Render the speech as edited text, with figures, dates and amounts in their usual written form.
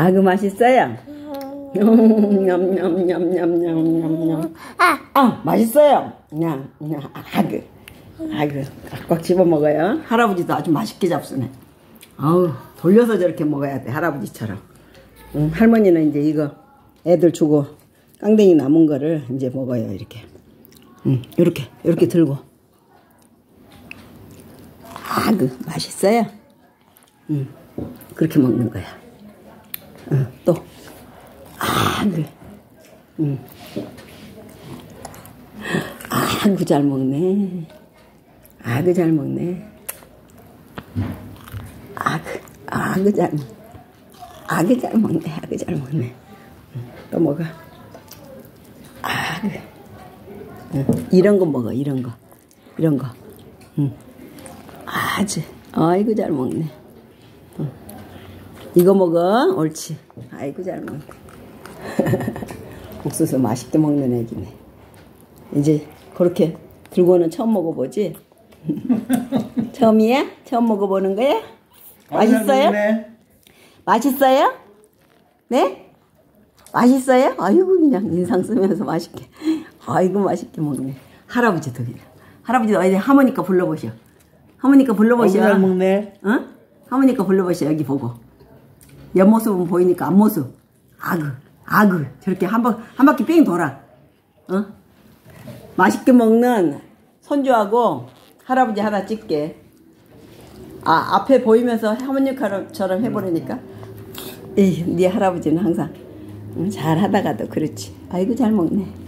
아그 맛있어요? 냠냠냠냠냠냠냠. 맛있어요. 그냥 아그 꽉꽉 집어 먹어요. 할아버지도 아주 맛있게 잡수네. 아우 돌려서 저렇게 먹어야 돼, 할아버지처럼. 할머니는 이제 이거 애들 주고 깡댕이 남은 거를 이제 먹어요. 이렇게 요렇게 들고. 아그 맛있어요. 그렇게 먹는 거야. 또 아그 아그 잘 먹네. 아그 잘 먹네. 아그 잘 먹네. 아그 잘 먹네. 아그 잘 먹네. 또 먹어. 아그 이런 거 먹어. 이런 거 아주 아이고 잘 먹네. 이거 먹어. 옳지. 아이고 잘 먹네. 옥수수 맛있게 먹는 애기네. 이제 그렇게 들고는 처음 먹어보지? 처음이야? 처음 먹어보는 거야? 맛있어요? 맛있어요? 네? 맛있어요? 아이고 그냥 인상 쓰면서 맛있게. 아이고 맛있게 먹네. 할아버지도 그냥. 할아버지도 어디 하모니카 불러보셔. 하모니카 불러보셔. 잘 먹네. 어? 하모니카 불러보셔. 여기 보고. 옆모습은 보이니까 앞모습. 아그 저렇게 한 바퀴 뺑 돌아. 어? 맛있게 먹는 손주하고 할아버지 하나 찍게. 앞에 보이면서 하모니카처럼 해버리니까. 에이, 네 할아버지는 항상 잘 하다가도 그렇지. 아이고 잘 먹네.